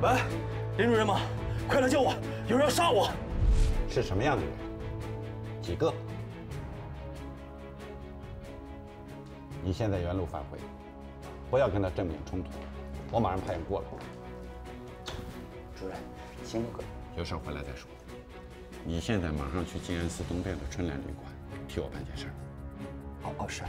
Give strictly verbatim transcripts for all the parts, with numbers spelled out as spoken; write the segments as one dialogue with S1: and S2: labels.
S1: 喂，林主任吗？快来救我！有人要杀我！
S2: 是什么样的人？几个？你现在原路返回，不要跟他正面冲突。我马上派人过来。
S3: 主任，辛苦了。
S2: 有事回来再说。你现在马上去静安寺东边的春兰旅馆，替我办件事。
S3: 哦哦，是。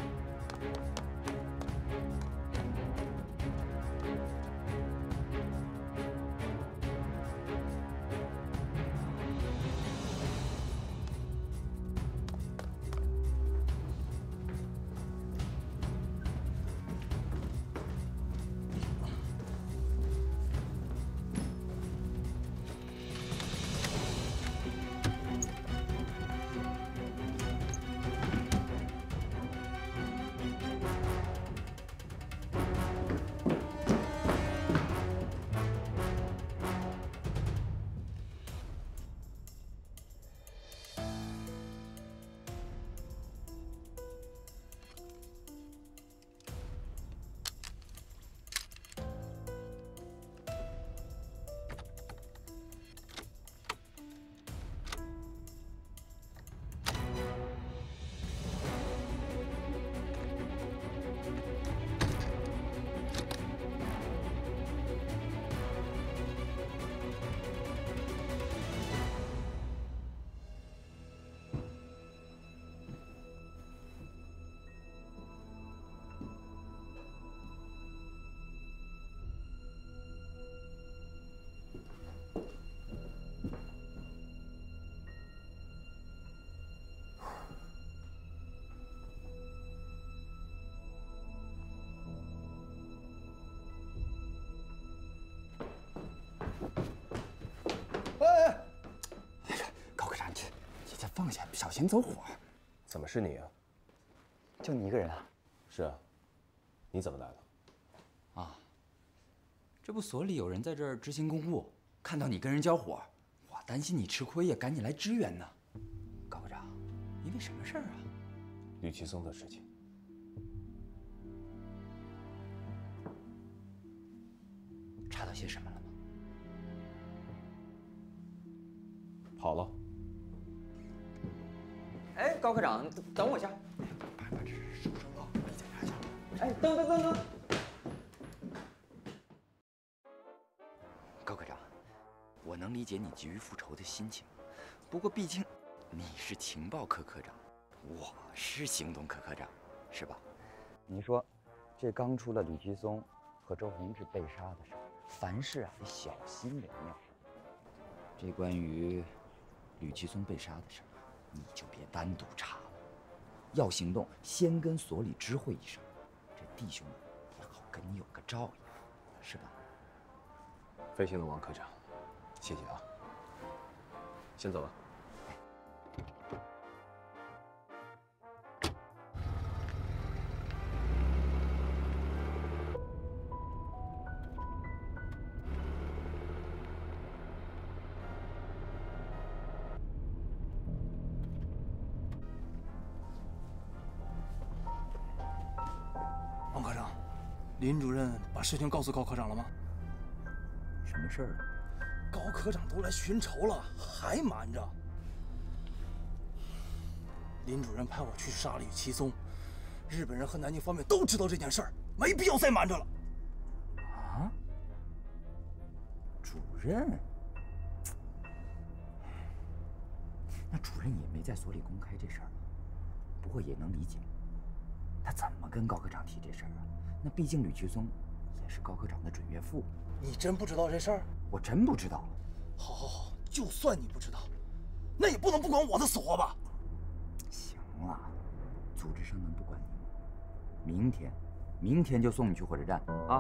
S3: 放下，小心走火。
S4: 怎么是你啊？
S3: 就你一个人啊？
S4: 是啊，你怎么来了？
S3: 啊，这不所里有人在这儿执行公务，看到你跟人交火，我担心你吃亏呀，赶紧来支援呢。高科长，因为什么事儿啊？
S4: 吕奇松的事情。
S3: 查到些什么了吗？
S4: 跑了。
S3: 哎，高科长，等等我一下。把把这收收了，我检查一下。哎，等等等等。高科长，我能理解你急于复仇的心情，不过毕竟你是情报科科长，我是行动科科长，是吧？你说，这刚出了吕奇松和周宏志被杀的事儿，凡事啊得小心为妙。这关于吕奇松被杀的事儿。 你就别单独查了，要行动先跟所里知会一声，这弟兄们也好跟你有个照应，是吧？
S4: 飞行的王科长，谢谢啊。先走了。
S1: 王科长，林主任把事情告诉高科长了吗？
S3: 什么事儿啊？
S1: 高科长都来寻仇了，还瞒着。林主任派我去杀吕奇松，日本人和南京方面都知道这件事儿，没必要再瞒着了。
S3: 啊？主任？那主任也没在所里公开这事儿，不过也能理解。 他怎么跟高科长提这事儿啊？那毕竟吕奇松也是高科长的准岳父。
S1: 你真不知道这事儿？
S3: 我真不知道。
S1: 好，好，好，就算你不知道，那也不能不管我的死活吧？
S3: 行了，组织上能不管你吗？明天，明天就送你去火车站啊！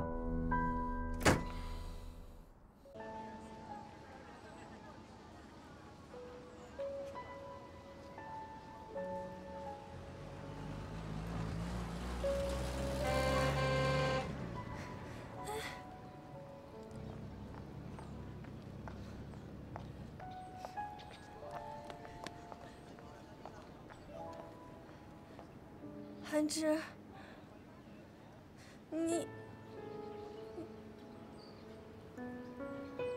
S5: 韩芝，你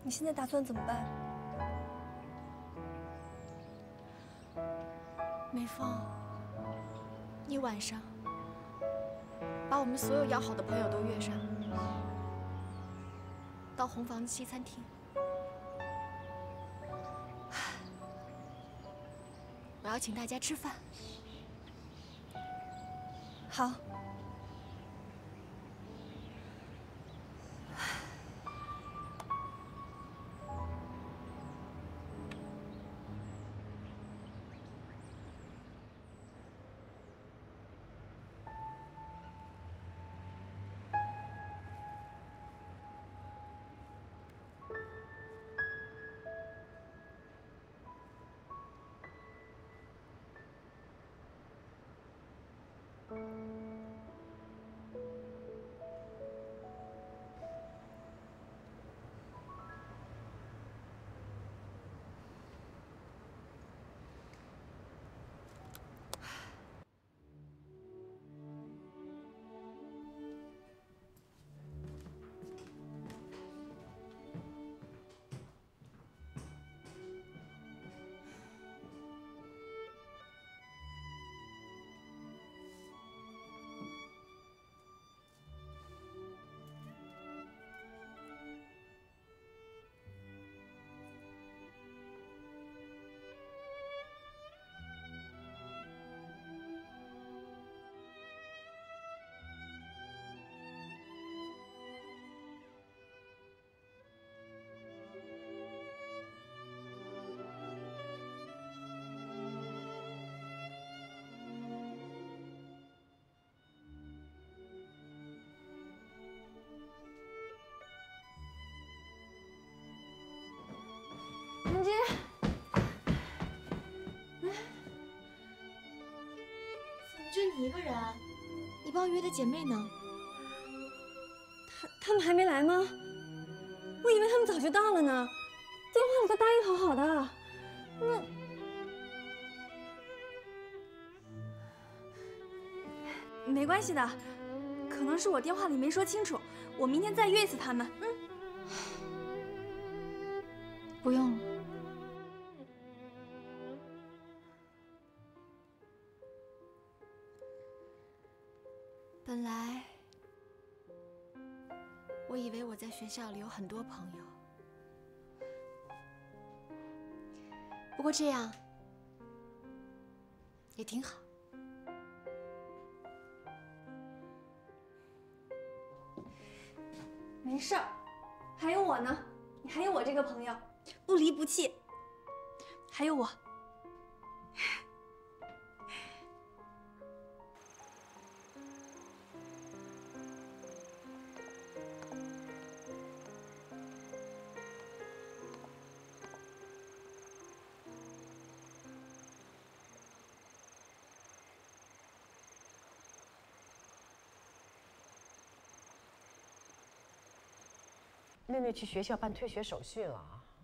S5: 你现在打算怎么办？
S6: 梅芳，你晚上把我们所有要好的朋友都约上，到红房子西餐厅。我要请大家吃饭。
S5: 好。 文姬，
S6: 怎么就你一个人？你帮我约的姐妹呢？
S5: 他他们还没来吗？我以为他们早就到了呢，电话里都答应好好的。那没关系的，可能是我电话里没说清楚，我明天再约一次他们。嗯，
S6: 不用了。 本来，我以为我在学校里有很多朋友，不过这样也挺好。
S5: 没事儿，还有我呢，你还有我这个朋友，不离不弃，还有我。
S7: 六六去学校办退学手续了，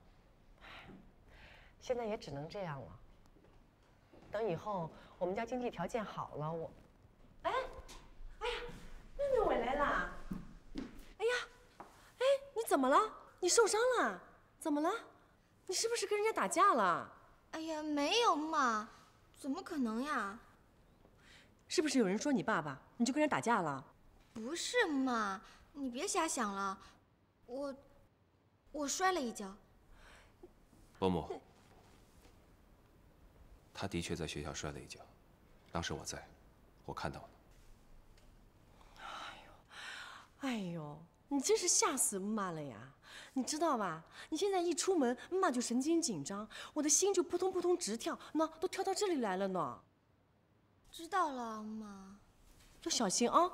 S7: 现在也只能这样了。等以后我们家经济条件好了，我……哎，哎呀，六六回来啦！哎呀，哎，你怎么了？你受伤了？怎么了？你是不是跟人家打架了？
S6: 哎呀，没有嘛，怎么可能呀？
S7: 是不是有人说你爸爸，你就跟人打架了？
S6: 不是嘛，你别瞎想了。 我，我摔了一跤。
S4: 伯母，他的确在学校摔了一跤，当时我在，我看到了。
S7: 哎呦，哎呦，你真是吓死妈了呀！你知道吧？你现在一出门，妈就神经紧张，我的心就扑通扑通直跳，那都跳到这里来了呢。
S6: 知道了，妈。
S7: 要小心啊！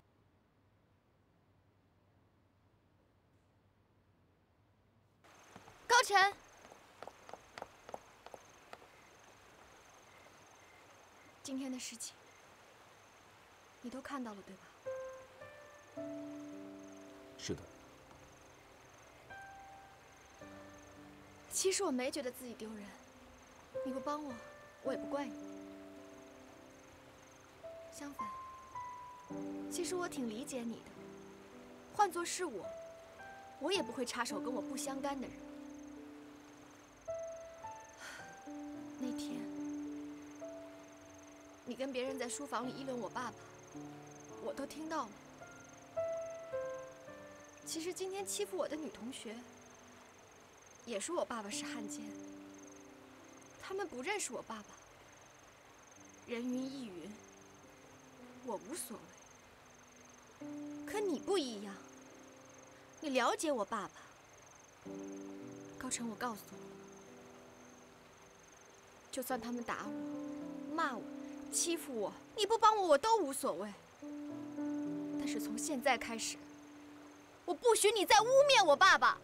S6: 高晨，今天的事情你都看到了，对吧？
S4: 是的。
S6: 其实我没觉得自己丢人，你不帮我，我也不怪你。相反，其实我挺理解你的。换作是我， 我也不会插手跟我不相干的人。那天，你跟别人在书房里议论我爸爸，我都听到了。其实今天欺负我的女同学，也说我爸爸是汉奸。他们不认识我爸爸，人云亦云，我无所谓。可你不一样，你了解我爸爸。高晨，我告诉你，就算他们打我、骂我、欺负我，你不帮我，我都无所谓。但是从现在开始，我不许你再污蔑我爸爸。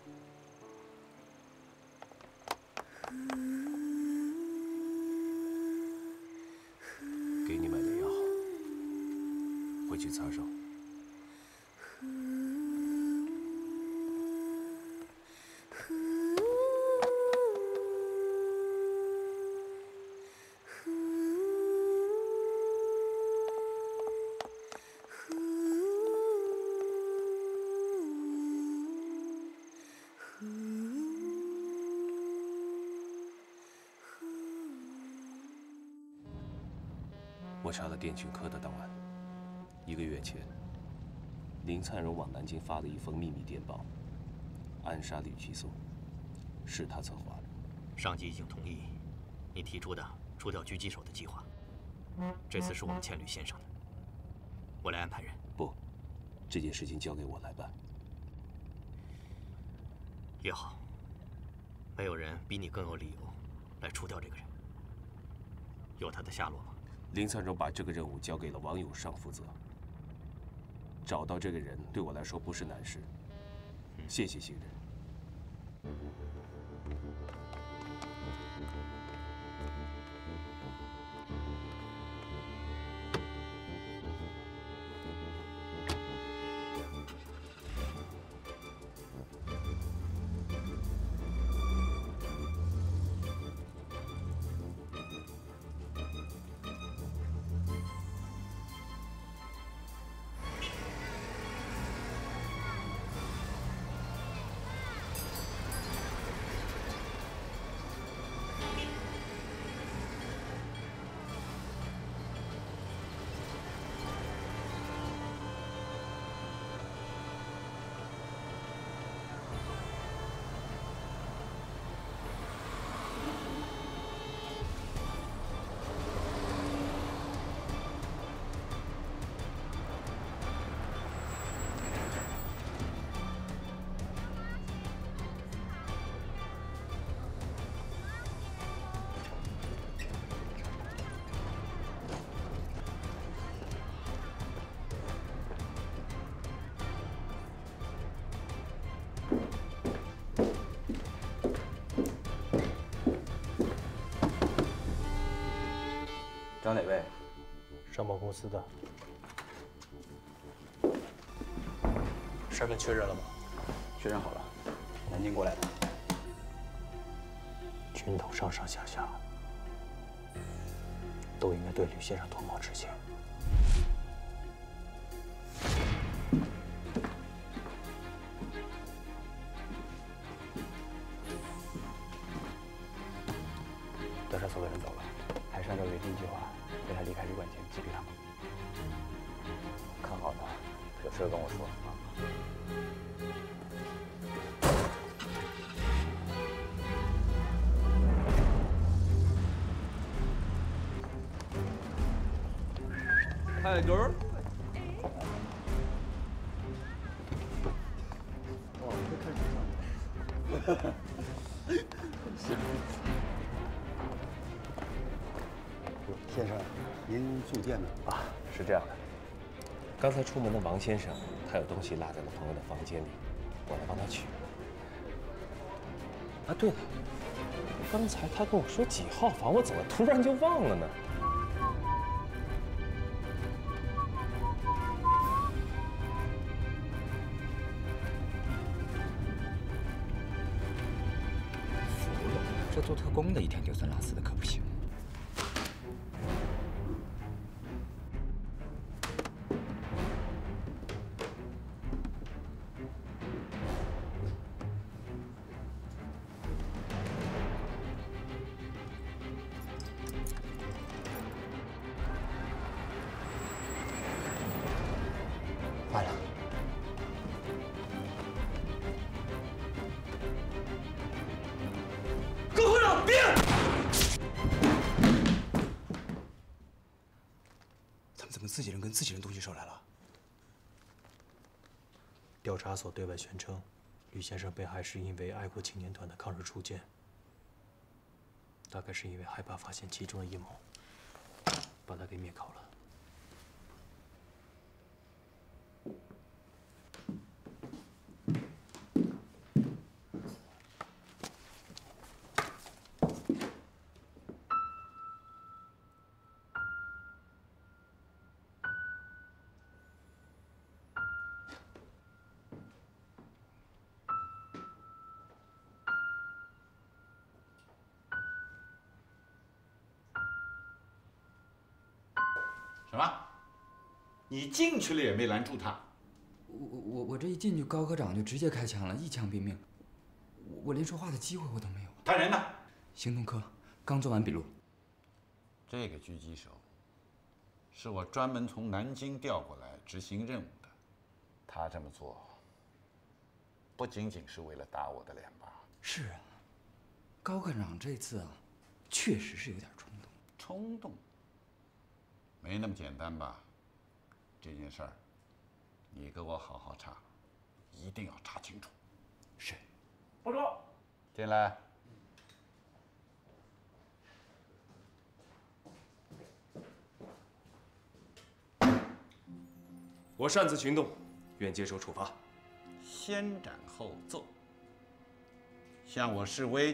S4: 给你买的药，回去擦手。我查了电讯科的档案，一个月前，林灿荣往南京发了一封秘密电报，暗杀吕其松，是他策划的。
S8: 上级已经同意你提出的除掉狙击手的计划。这次是我们欠吕先生的，我来安排人。
S4: 不，这件事情交给我来办。
S8: 也好，没有人比你更有理由来除掉这个人。有他的下落吗？
S4: 林灿荣把这个任务交给了王永尚负责。找到这个人对我来说不是难事，谢谢信任。
S9: 找哪位？
S10: 商贸公司的。身份确认了吗？
S9: 确认好了，南京过来的。
S10: 军统上上下下都应该对吕先生脱帽致歉。
S9: 德川所有人走了，还是按照原定计划，在他离开旅馆前击毙他吗？看好他，有事跟我说啊。
S4: Hi girl。
S9: 哦，会看手相。行。先生，您住店呢？
S4: 啊，是这样的。刚才出门的王先生，他有东西落在了朋友的房间里，我来帮他取。啊，对了，刚才他跟我说几号房，我怎么突然就忘了呢？
S3: 服了，这做特工的一天丢三落四的可不行。
S1: 自己人跟自己人东西收来了？
S10: 调查所对外宣称，吕先生被害是因为爱国青年团的抗日初见，大概是因为害怕发现其中的阴谋，把他给灭口了。
S2: 什么？你进去了也没拦住他？
S3: 我我我这一进去，高科长就直接开枪了，一枪毙命。我我连说话的机会我都没有。
S2: 他人呢？
S3: 行动科刚做完笔录。
S2: 这个狙击手是我专门从南京调过来执行任务的，他这么做不仅仅是为了打我的脸吧？
S3: 是啊，高科长这次啊，确实是有点冲动。
S2: 冲动？ 没那么简单吧？这件事儿，你给我好好查，一定要查清楚。
S3: 是。
S2: 报告。进来。
S4: 我擅自行动，愿接受处罚。
S2: 先斩后奏。向我示威。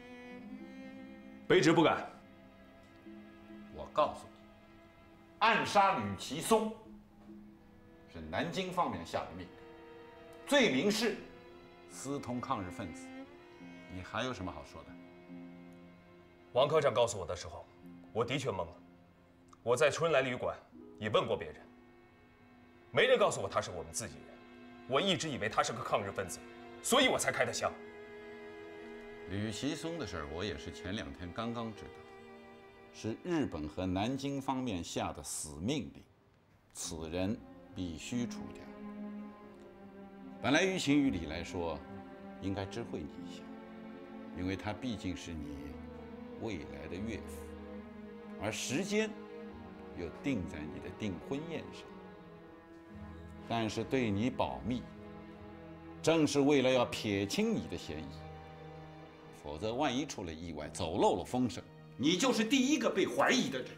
S4: 卑职不敢。
S2: 我告诉你。 暗杀吕其松是南京方面下的命令，罪名是私通抗日分子。你还有什么好说的？
S4: 王科长告诉我的时候，我的确懵了。我在春来旅馆也问过别人，没人告诉我他是我们自己人。我一直以为他是个抗日分子，所以我才开的枪。
S2: 吕其松的事儿，我也是前两天刚刚知道。 是日本和南京方面下的死命令，此人必须除掉。本来于情于理来说，应该知会你一下，因为他毕竟是你未来的岳父，而时间又定在你的订婚宴上。但是对你保密，正是为了要撇清你的嫌疑，否则万一出了意外，走漏了风声。 你就是第一个被怀疑的人。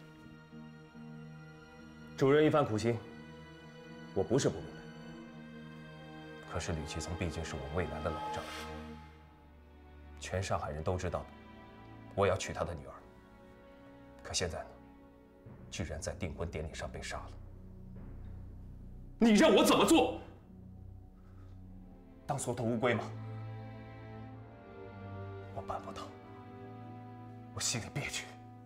S4: 主任一番苦心，我不是不明白。可是吕其松毕竟是我渭南的老丈人，全上海人都知道我要娶他的女儿。可现在呢，居然在订婚典礼上被杀了。你让我怎么做？当缩头乌龟吗？我办不到。 我心里憋屈。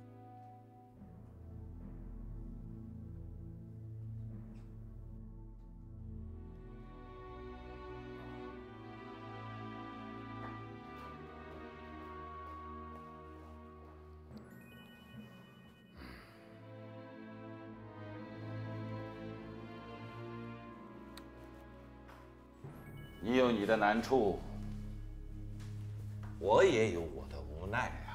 S2: 你有你的难处，我也有我的无奈啊。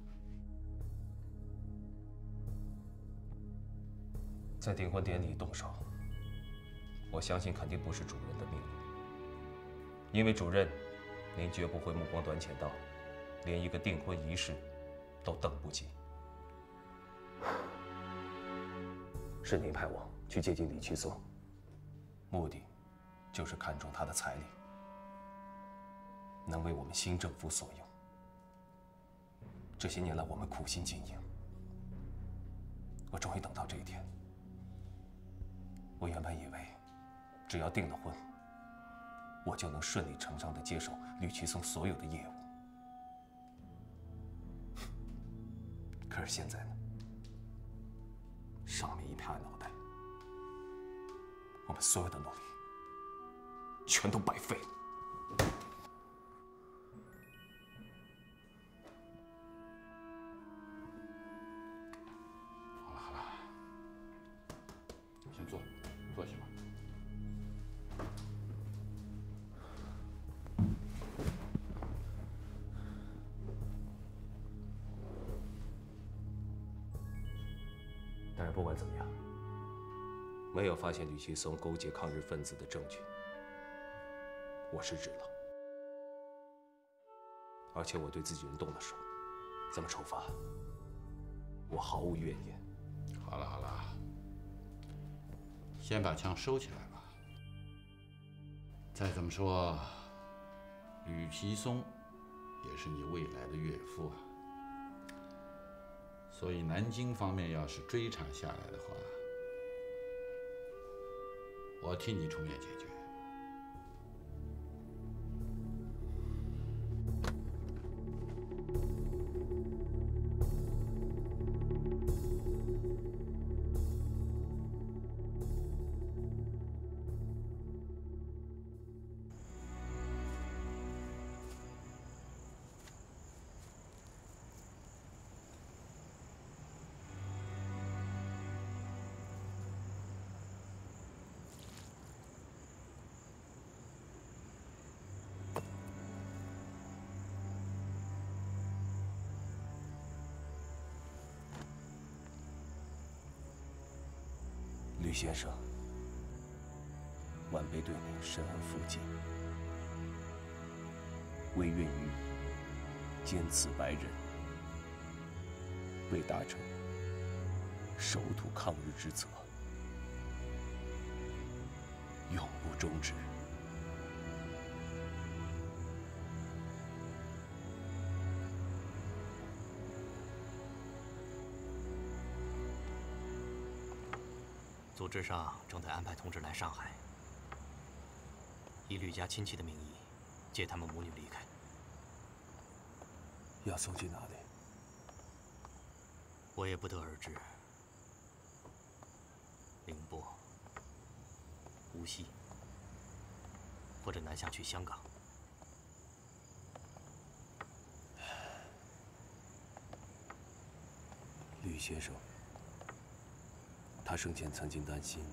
S4: 在订婚典礼动手，我相信肯定不是主任的命令，因为主任，您绝不会目光短浅到连一个订婚仪式都等不及。是您派我去接近李其松，目的就是看中他的财力，能为我们新政府所用。这些年来我们苦心经营，我终于等到这一天。 我原本以为，只要订了婚，我就能顺理成章地接手吕其松所有的业务。可是现在呢，上面一片暗脑袋，我们所有的努力全都白费了。
S2: 好了好了，先坐。 坐下吧。
S4: 但是不管怎么样， 没有发现吕其松勾结抗日分子的证据，我失职了，而且我对自己人动了手，怎么处罚，我毫无怨言。
S2: 好了好了，先把枪收起来吧。再怎么说，吕其松也是你未来的岳父啊，所以南京方面要是追查下来的话，我替你出面解决。
S4: 吕先生，晚辈对您深恩负敬，唯愿于坚此白刃，为达成守土抗日之责，永不终止。
S8: 组织上正在安排同志来上海，以吕家亲戚的名义接他们母女离开。
S4: 要送去哪里？
S8: 我也不得而知。宁波、无锡，或者南下去香港。
S4: 吕先生，他生前曾经担心，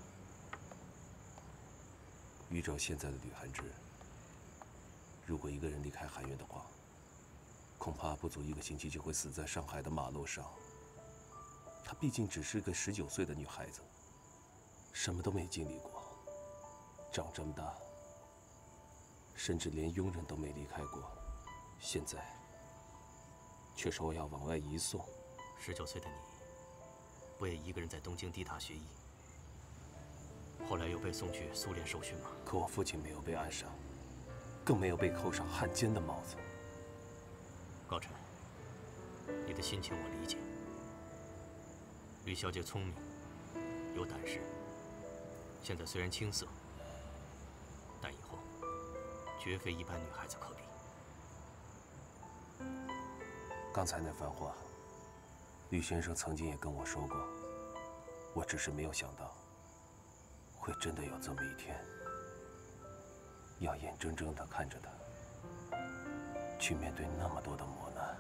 S4: 依照现在的吕汉之，如果一个人离开韩院的话，恐怕不足一个星期就会死在上海的马路上。她毕竟只是个十九岁的女孩子，什么都没经历过，长这么大，甚至连佣人都没离开过，现在却说要往外移送。
S8: 十九岁的你，不也一个人在东京地塔学医？后来又被送去苏联受训吗？
S4: 可我父亲没有被暗杀，更没有被扣上汉奸的帽子。
S8: 高晨，你的心情我理解。吕小姐聪明，有胆识，现在虽然青涩，但以后绝非一般女孩子可比。
S4: 刚才那番话，吕先生曾经也跟我说过，我只是没有想到，会真的有这么一天，要眼睁睁地看着他去面对那么多的磨难。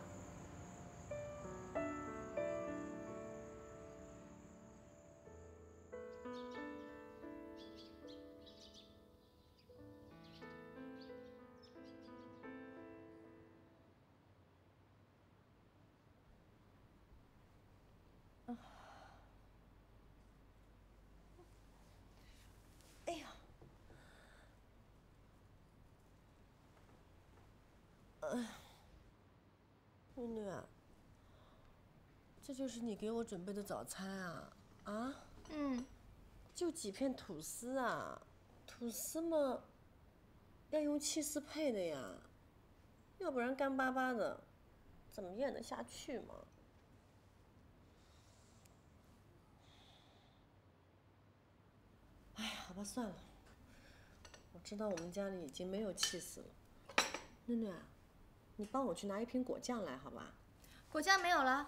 S7: 哎呀，哎，女女啊，这就是你给我准备的早餐啊？啊？
S6: 嗯，
S7: 就几片吐司啊，吐司嘛，要用气司配的呀，要不然干巴巴的，怎么咽得下去嘛？哎呀，好吧，算了。我知道我们家里已经没有气司了。囡囡啊，你帮我去拿一瓶果酱来，好吧？
S6: 果酱没有了。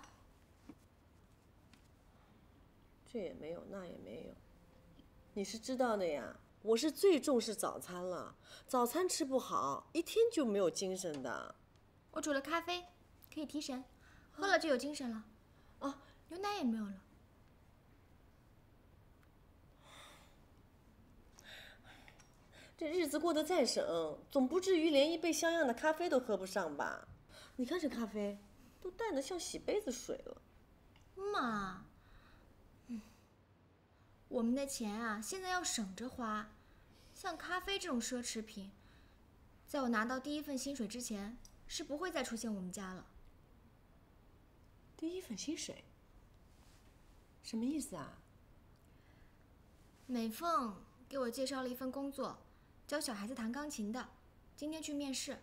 S7: 这也没有，那也没有。你是知道的呀，我是最重视早餐了。早餐吃不好，一天就没有精神的。
S6: 我煮了咖啡，可以提神，喝了就有精神了。
S7: 哦，
S6: 牛奶也没有了。
S7: 这日子过得再省，总不至于连一杯像样的咖啡都喝不上吧？你看这咖啡，都淡得像洗杯子水了。
S6: 妈，嗯， 我们的钱啊，现在要省着花。像咖啡这种奢侈品，在我拿到第一份薪水之前，是不会再出现我们家了。
S7: 第一份薪水？什么意思啊？
S6: 美凤给我介绍了一份工作，教小孩子弹钢琴的，今天去面试。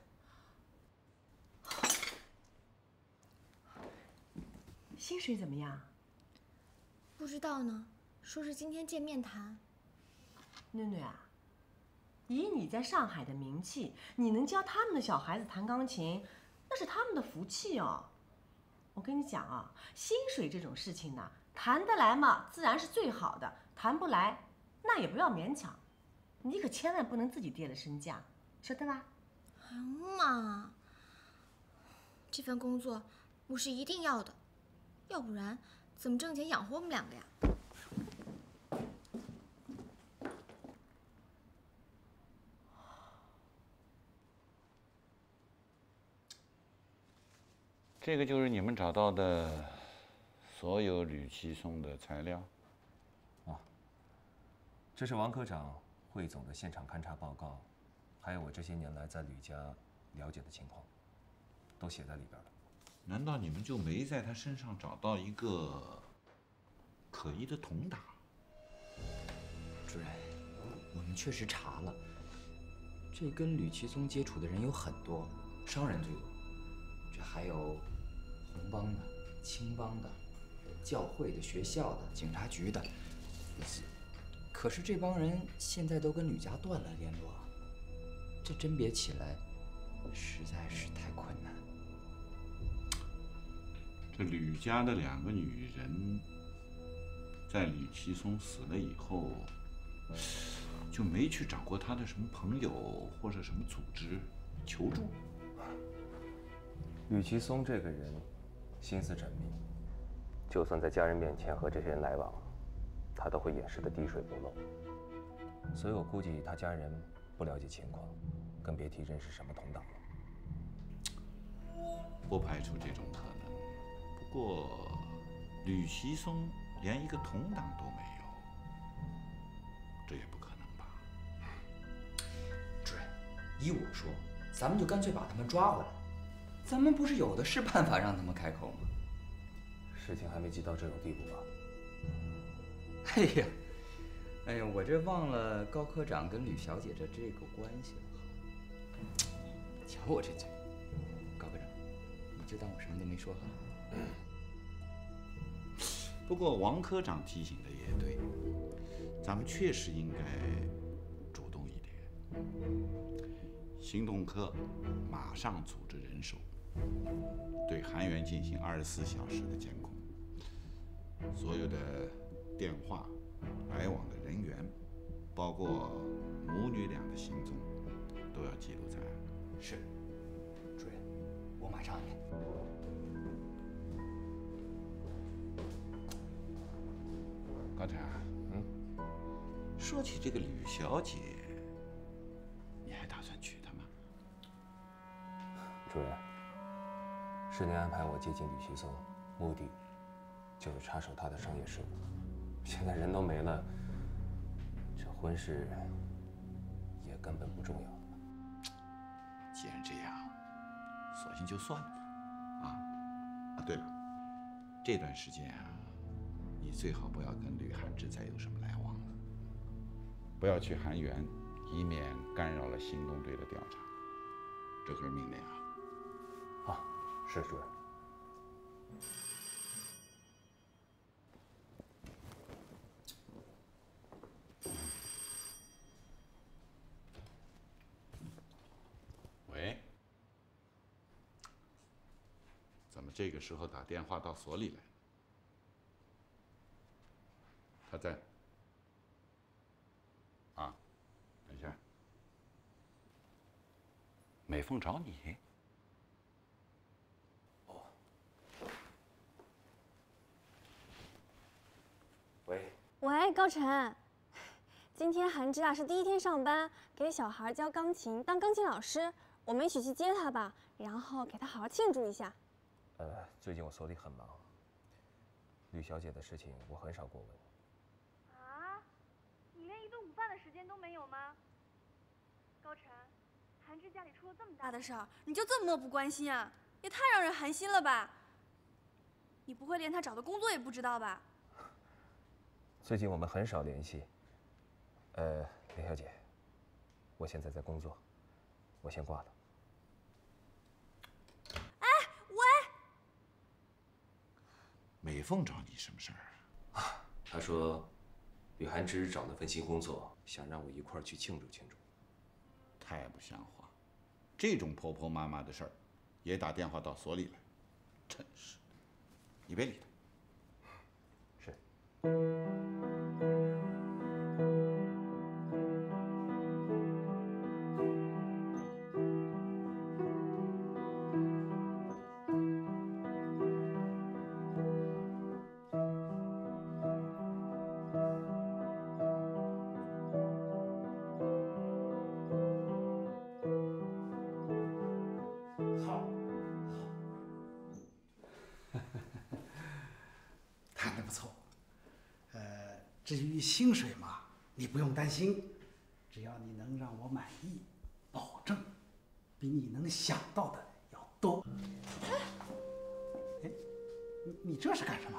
S7: 薪水怎么样？
S6: 不知道呢，说是今天见面谈。
S7: 囡囡啊，以你在上海的名气，你能教他们的小孩子弹钢琴，那是他们的福气哦。我跟你讲啊，薪水这种事情呢，谈得来嘛，自然是最好的；谈不来，那也不要勉强。你可千万不能自己跌了身价，晓得吧？
S6: 哎呀妈，这份工作我是一定要的，要不然怎么挣钱养活我们两个呀？
S2: 这个就是你们找到的所有吕其松的材料。
S4: 啊，这是王科长汇总的现场勘查报告，还有我这些年来在吕家了解的情况，都写在里边了。
S2: 难道你们就没在他身上找到一个可疑的铜打？
S3: 主任，我们确实查了，这跟吕其松接触的人有很多，商人最多，这还有红帮的、青帮的、教会的、学校的、警察局的。可是这帮人现在都跟吕家断了联络，这甄别起来实在是太困难。
S2: 这吕家的两个女人，在吕其松死了以后，就没去找过他的什么朋友或者什么组织求助。
S4: 吕其松这个人心思缜密，就算在家人面前和这些人来往，他都会掩饰得滴水不漏。所以我估计他家人不了解情况，更别提认识什么同党了。
S2: 不排除这种可能。不过，吕其松连一个同党都没有，这也不可能吧？
S3: 主任，依我说，咱们就干脆把他们抓回来。咱们不是有的是办法让他们开口吗？
S4: 事情还没急到这种地步吧？
S3: 哎呀，哎呀，我这忘了高科长跟吕小姐的这个关系了。瞧我这嘴，高科长，你就当我什么都没说哈。
S2: 不过王科长提醒的也对，咱们确实应该主动一点。行动科马上组织人手，对韩元进行二十四小时的监控，所有的电话来往的人员，包括母女俩的行踪，都要记录在案。
S3: 是，主任，我马上安排。
S2: 高产，嗯，说起这个吕小姐，你还打算娶她吗？
S4: 主任，是您安排我接近吕其松，目的就是插手他的商业事务。现在人都没了，这婚事也根本不重要了。
S2: 既然这样，索性就算了吧。啊啊，对了，这段时间啊，你最好不要跟吕汉志再有什么来往了，不要去韩源，以免干扰了行动队的调查。这可是命令啊！
S4: 啊，是主任。
S2: 喂，怎么这个时候打电话到所里来？他在。啊，等一下。美凤找你。
S4: 哦。喂。
S5: 喂，高晨，今天韩之啊是第一天上班，给小孩教钢琴，当钢琴老师。我们一起去接他吧，然后给他好好庆祝一下。
S4: 呃，最近我所里很忙，吕小姐的事情我很少过问。
S5: 啊？ 间都没有吗？高晨，韩芝家里出了这么大的事儿，你就这么漠不关心啊？也太让人寒心了吧！你不会连他找的工作也不知道吧？
S4: 最近我们很少联系。呃，林小姐，我现在在工作，我先挂了。
S5: 哎，喂！
S2: 美凤找你什么事儿
S4: 啊？她说，吕寒芝找了份新工作，想让我一块儿去庆祝庆祝。
S2: 太不像话！这种婆婆妈妈的事儿，也打电话到所里来，真是！你别理她。
S4: 是。
S11: 至于薪水嘛，你不用担心，只要你能让我满意，保证比你能想到的要多。哎，你你这是干什么？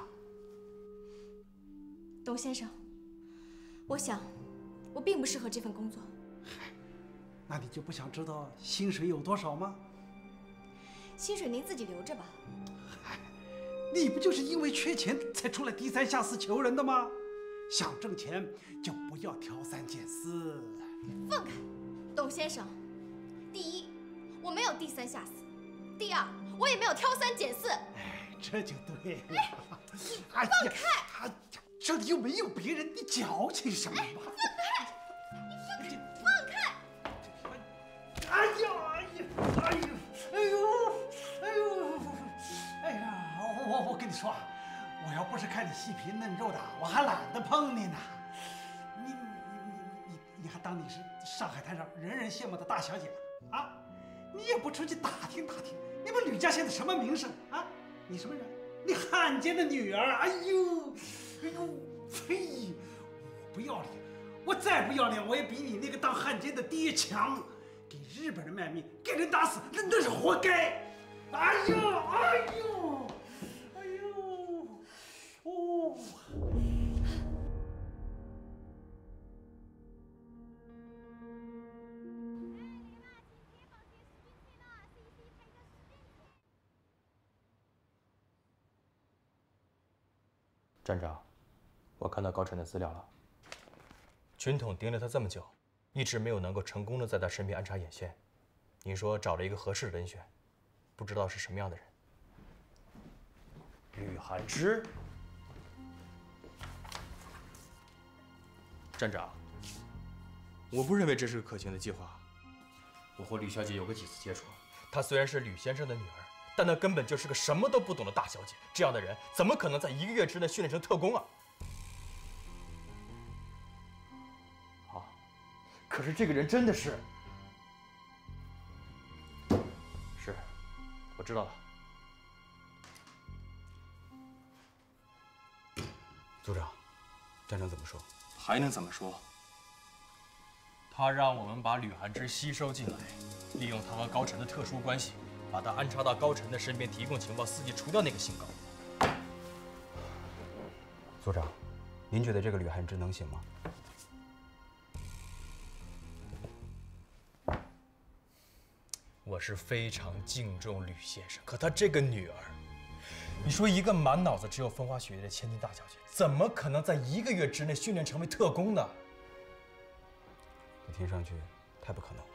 S6: 董先生，我想我并不适合这份工作。
S11: 嗨，那你就不想知道薪水有多少吗？
S6: 薪水您自己留着吧。
S11: 嗨，你不就是因为缺钱才出来低三下四求人的吗？想挣钱就不要挑三拣四。
S6: 放开，董先生。第一，我没有低三下四；第二，我也没有挑三拣四。
S11: 哎，这就对了。
S6: 哎，你放开！
S11: 哎呀，这里又没有别人，你矫情什么嘛？
S6: 放开！你放开！
S11: 哎呀，哎呀，哎呀，哎呦，哎呦，哎呀，我我跟你说。我要不是看你细皮嫩肉的，我还懒得碰你呢。你你你你你还当你是上海滩上人人羡慕的大小姐啊？你也不出去打听打听，你们吕家现在什么名声啊？你什么人？你汉奸的女儿！哎呦，哎呦，呸！我不要脸，我再不要脸，我也比你那个当汉奸的爹强。给日本人卖命，给人打死，那那是活该。哎呦，哎呦！哦，
S10: 站长，我看到高晨的资料了。军统盯了他这么久，一直没有能够成功的在他身边安插眼线。你说找了一个合适的人选，不知道是什么样的人？吕寒芝。站长，我不认为这是个可行的计划。我和吕小姐有过几次接触，她虽然是吕先生的女儿，但她根本就是个什么都不懂的大小姐。这样的人怎么可能在一个月之内训练成特工啊？啊！可是这个人真的是……是，我知道了。组长，站长怎么说？还能怎么说？他让我们把吕寒芝吸收进来，利用他和高晨的特殊关系，把他安插到高晨的身边，提供情报，伺机除掉那个姓高。组长，您觉得这个吕寒芝能行吗？我是非常敬重吕先生，可他这个女儿，你说一个满脑子只有风花雪月的千金大小姐，怎么可能在一个月之内训练成为特工呢？这听上去太不可能了。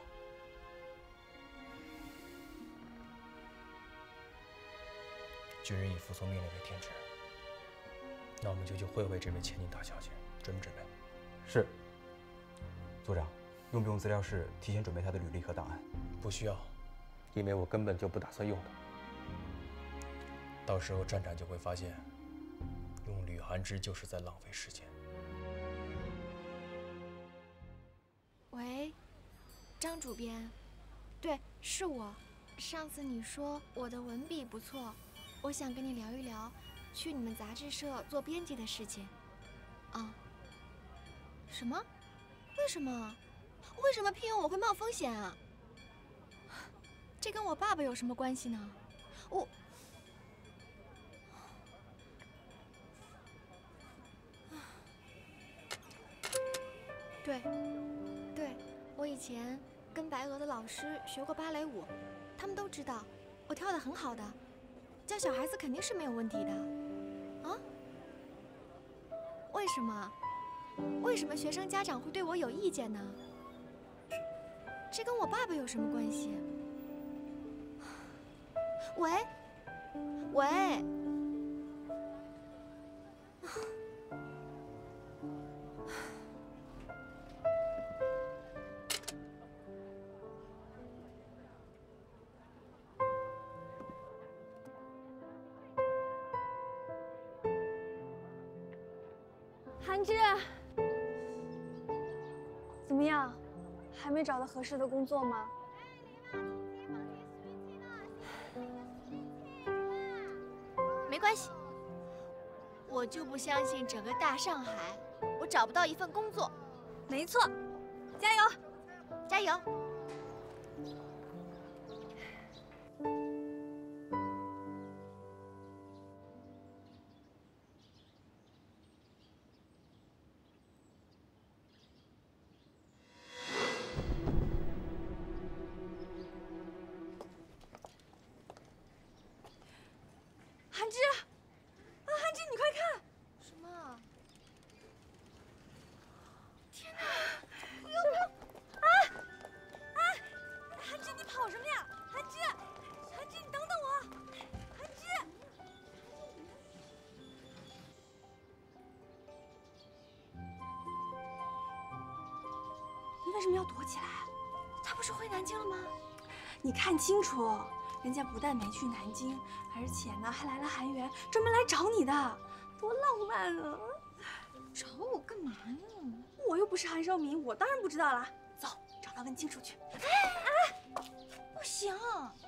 S10: 军人以服从命令为天职，那我们就去会会这位千金大小姐，准不准备？是。组长，用不用资料室提前准备她的履历和档案？不需要，因为我根本就不打算用的。到时候站长就会发现，用吕寒芝就是在浪费时间。
S6: 喂，张主编，对，是我。上次你说我的文笔不错，我想跟你聊一聊去你们杂志社做编辑的事情。啊？什么？ 为什么？为什么聘用我会冒风险啊？这跟我爸爸有什么关系呢？我……对，对，我以前跟白鹅的老师学过芭蕾舞，他们都知道我跳得很好的，教小孩子肯定是没有问题的。啊？为什么？为什么学生家长会对我有意见呢？这跟我爸爸有什么关系？喂，喂。
S5: 韩芝，怎么样？还没找到合适的工作吗？
S6: 没关系，我就不相信整个大上海，我找不到一份工作。
S5: 没错，加油，
S6: 加油！
S5: 韩芝，啊，韩芝，你快看！
S6: 什么？天哪！
S5: 不要不要！啊啊！韩芝，你跑什么呀？韩芝，韩芝，你等等我！韩芝，你为什么要躲起来？
S6: 他不是回南京了吗？
S5: 你看清楚。人家不但没去南京，而且呢还来了韩园，专门来找你的，多浪漫啊！
S6: 找我干嘛呀？
S5: 我又不是韩少明，我当然不知道了。走，找他问清楚去。
S6: 哎哎，不行！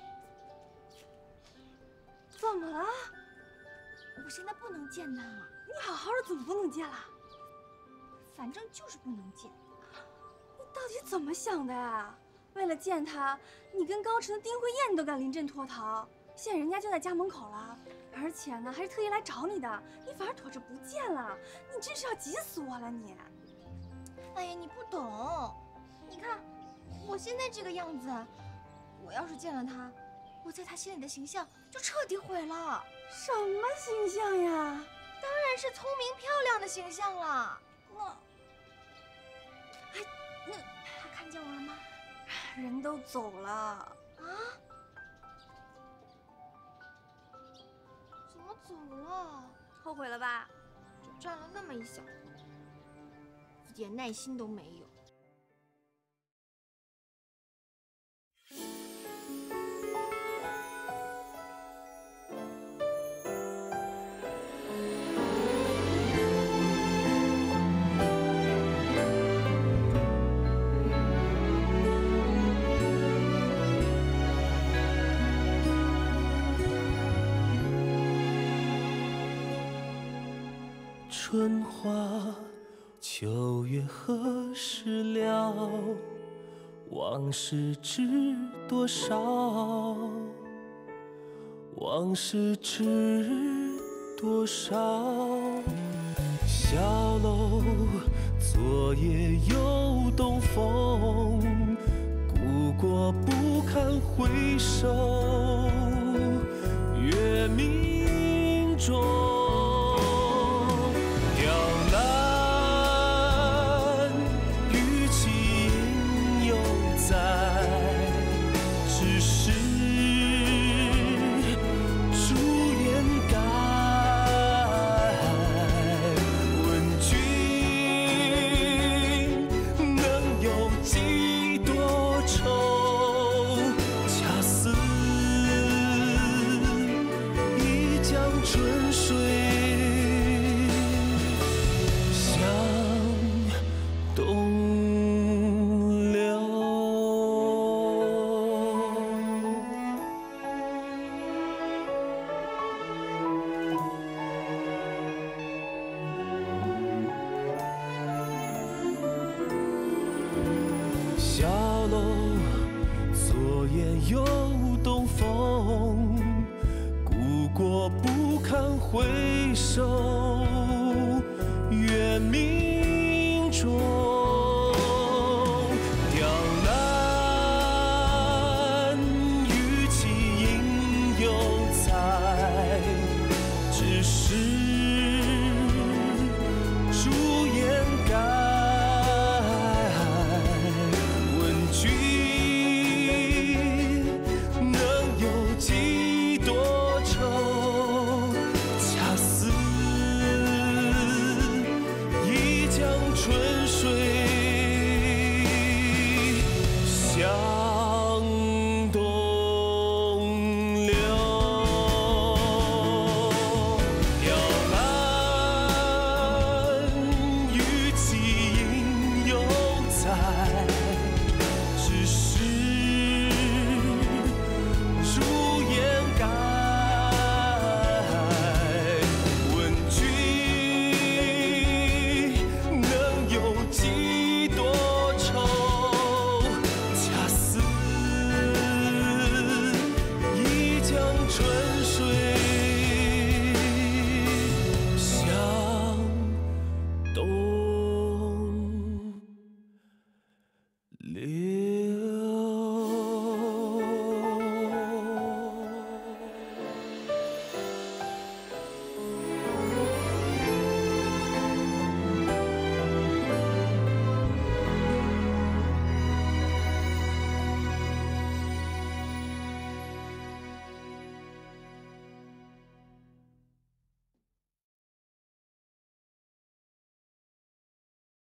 S5: 怎么了？
S6: 我现在不能见他。
S5: 你好好的怎么不能见了？
S6: 反正就是不能见。
S5: 你到底怎么想的呀？为了见他，你跟高晨的丁慧燕都敢临阵脱逃，现在人家就在家门口了，而且呢还是特意来找你的，你反而躲着不见了，你真是要急死我了你！
S6: 哎呀，你不懂，你看我现在这个样子，我要是见了他，我在他心里的形象就彻底毁了。
S5: 什么形象呀？
S6: 当然是聪明漂亮的形象了。那，哎，那他看见我了吗？
S5: 人都走了啊？
S6: 怎么走了？
S5: 后悔了吧？
S6: 就占了那么一小会，一点耐心都没有。
S12: 春花秋月何时了？往事知多少？往事知多少？小楼昨夜又东风，故国不堪回首，月明中。 过不堪回首，月明中。